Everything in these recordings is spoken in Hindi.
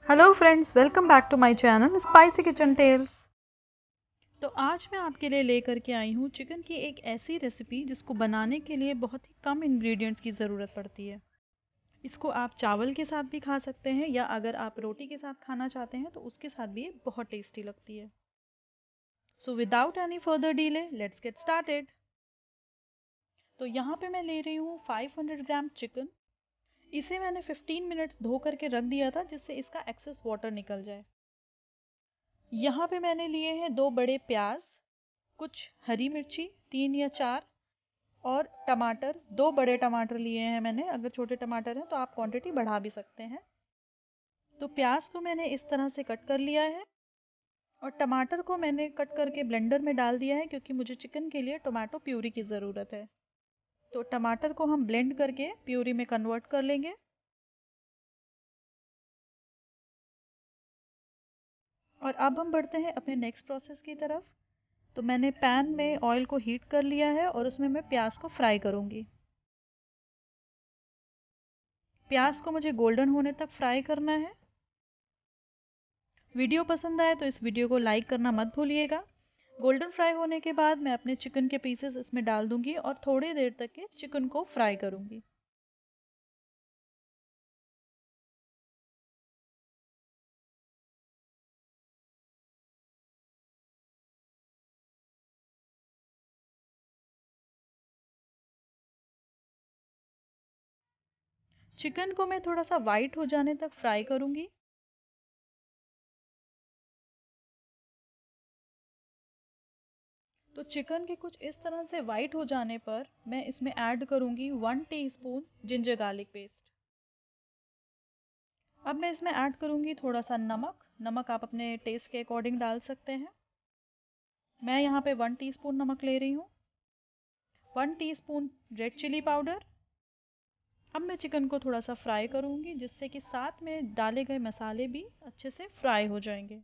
Hello friends, welcome back to my channel Spicy Kitchen Tales. तो आज मैं आपके लिए लेकर के आई हूँ चिकन की एक ऐसी रेसिपी जिसको बनाने के लिए बहुत ही कम इंग्रेडिएंट्स की ज़रूरत पड़ती है। इसको आप चावल के साथ भी खा सकते हैं या अगर आप रोटी के साथ खाना चाहते हैं तो उसके साथ भी ये बहुत टेस्टी लगती है। So without any further delay let's get started. तो यहाँ पे मैं ले रही हूँ 500 ग्राम चिकन। इसे मैंने 15 मिनट्स धो करके रख दिया था जिससे इसका एक्सेस वाटर निकल जाए। यहाँ पे मैंने लिए हैं 2 बड़े प्याज, कुछ हरी मिर्ची 3 या 4 और टमाटर 2 बड़े टमाटर लिए हैं मैंने। अगर छोटे टमाटर हैं तो आप क्वांटिटी बढ़ा भी सकते हैं। तो प्याज को मैंने इस तरह से कट कर लिया है और टमाटर को मैंने कट करके ब्लेंडर में डाल दिया है क्योंकि मुझे चिकन के लिए टोमेटो प्यूरी की ज़रूरत है। तो टमाटर को हम ब्लेंड करके प्यूरी में कन्वर्ट कर लेंगे। और अब हम बढ़ते हैं अपने नेक्स्ट प्रोसेस की तरफ। तो मैंने पैन में ऑयल को हीट कर लिया है और उसमें मैं प्याज को फ्राई करूंगी। प्याज को मुझे गोल्डन होने तक फ्राई करना है। वीडियो पसंद आए तो इस वीडियो को लाइक करना मत भूलिएगा। गोल्डन फ्राई होने के बाद मैं अपने चिकन के पीसेस इसमें डाल दूंगी और थोड़ी देर तक के चिकन को फ्राई करूंगी। चिकन को मैं थोड़ा सा वाइट हो जाने तक फ्राई करूंगी। तो चिकन के कुछ इस तरह से वाइट हो जाने पर मैं इसमें ऐड करूंगी 1 टीस्पून जिंजर गार्लिक पेस्ट। अब मैं इसमें ऐड करूंगी थोड़ा सा नमक। नमक आप अपने टेस्ट के अकॉर्डिंग डाल सकते हैं। मैं यहाँ पे 1 टीस्पून नमक ले रही हूँ। 1 टीस्पून रेड चिली पाउडर। अब मैं चिकन को थोड़ा सा फ्राई करूंगी जिससे कि साथ में डाले गए मसाले भी अच्छे से फ्राई हो जाएंगे।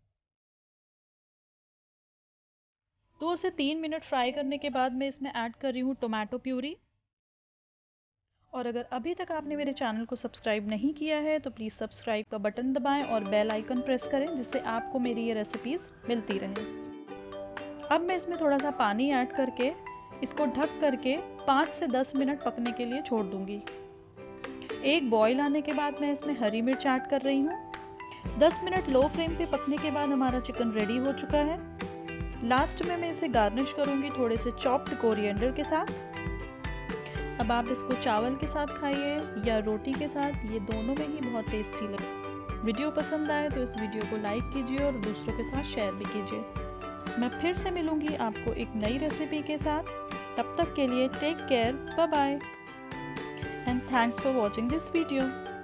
2 से 3 मिनट फ्राई करने के बाद मैं इसमें ऐड कर रही हूँ टोमेटो प्यूरी। और अगर अभी तक आपने मेरे चैनल को सब्सक्राइब नहीं किया है तो प्लीज़ सब्सक्राइब का बटन दबाएं और बेल आइकन प्रेस करें जिससे आपको मेरी ये रेसिपीज़ मिलती रहें। अब मैं इसमें थोड़ा सा पानी ऐड करके इसको ढक करके 5 से 10 मिनट पकने के लिए छोड़ दूंगी। एक बॉईल आने के बाद मैं इसमें हरी मिर्च ऐड कर रही हूँ। 10 मिनट लो फ्लेम पे पकने के बाद हमारा चिकन रेडी हो चुका है। लास्ट में मैं इसे गार्निश करूंगी थोड़े से चॉप्ड कोरिएंडर के साथ। अब आप इसको चावल के साथ खाइए या रोटी के साथ, ये दोनों में ही बहुत टेस्टी लगे। वीडियो पसंद आए तो इस वीडियो को लाइक कीजिए और दूसरों के साथ शेयर भी कीजिए। मैं फिर से मिलूंगी आपको एक नई रेसिपी के साथ। तब तक के लिए take care, bye bye and thanks for watching this video.